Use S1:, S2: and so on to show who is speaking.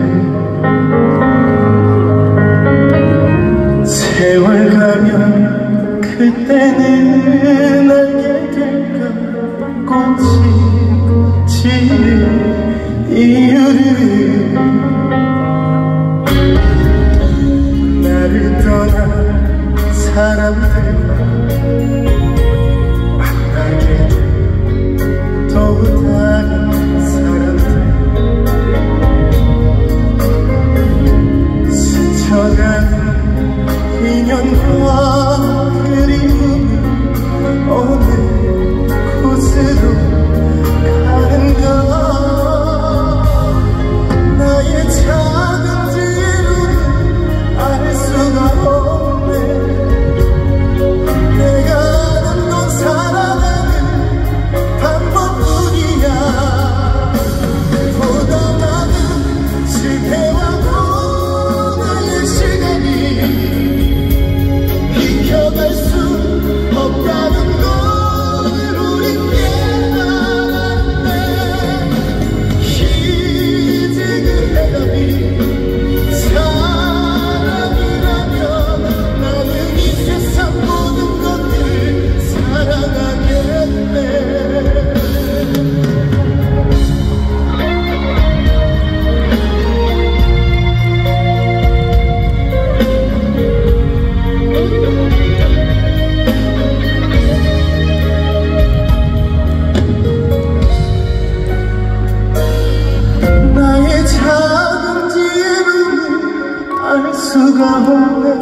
S1: 세월 가면 그때는 알게 될까 꽃이 지는 이유를 나를 떠난 사람들과 만나게 된 또 다른 사람들 스쳐가는 인연과 그리움은 어느 곳으로 가는가 나의 작은 지혜로는 알 수가 없네 내가 아는 건 살아가는 방법뿐이야 보다 많은 실패와 고난의 시간이 이겨갈 수 없다는 걸 우린 깨달았네 희생을 해라니 사랑이라면 나는 이 세상 모든 것들 사랑하겠네 나의 작은 지혜로는 알 수가 없네